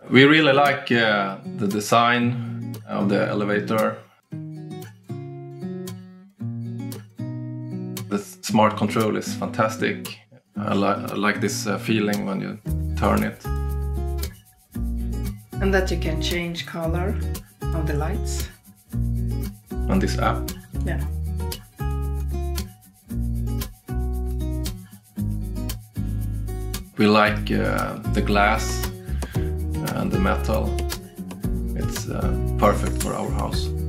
We really like the design of the elevator. The smart control is fantastic. I like this feeling when you turn it. And that you can change color of the lights. On this app. Yeah. We like the glass and the metal. It's perfect for our house.